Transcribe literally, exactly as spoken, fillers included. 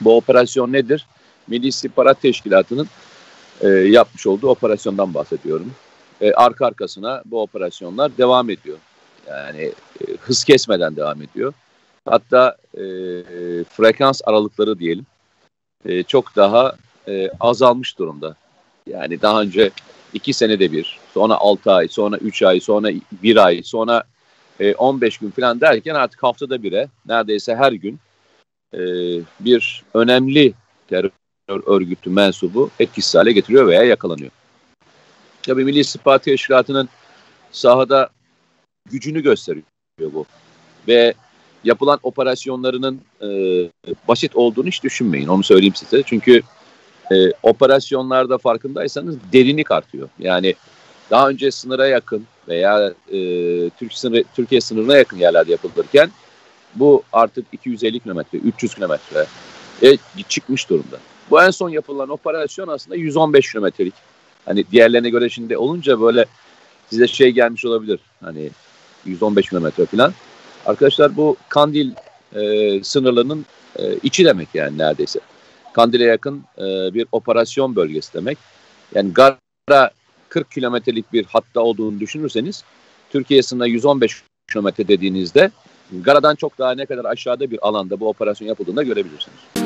Bu operasyon nedir? Milli İstihbarat Teşkilatı'nın e, yapmış olduğu operasyondan bahsediyorum. E, arka arkasına bu operasyonlar devam ediyor. Yani e, hız kesmeden devam ediyor. Hatta e, frekans aralıkları diyelim e, çok daha e, azalmış durumda. Yani daha önce iki senede bir, sonra altı ay, sonra üç ay, sonra bir ay, sonra e, on beş gün falan derken artık haftada bire neredeyse her gün e, bir önemli terör örgütü mensubu etkisiz hale getiriyor veya yakalanıyor. Tabii Milli İstihbarat Teşkilatı'nın sahada gücünü gösteriyor bu. Ve yapılan operasyonlarının e, basit olduğunu hiç düşünmeyin. Onu söyleyeyim size. Çünkü e, operasyonlarda farkındaysanız derinlik artıyor. Yani daha önce sınıra yakın veya e, Türk sınırı, Türkiye sınırına yakın yerlerde yapılırken bu artık iki yüz elli kilometre, üç yüz kilometre e, çıkmış durumda. Bu en son yapılan operasyon aslında yüz on beş kilometrelik. Hani diğerlerine göre şimdi olunca böyle size şey gelmiş olabilir. Hani yüz on beş kilometre falan. Arkadaşlar bu Kandil e, sınırlarının e, içi demek yani neredeyse. Kandil'e yakın e, bir operasyon bölgesi demek. Yani Gara kırk kilometrelik bir hatta olduğunu düşünürseniz Türkiye sınırına yüz on beş kilometre dediğinizde Gara'dan çok daha ne kadar aşağıda bir alanda bu operasyon yapıldığını görebilirsiniz.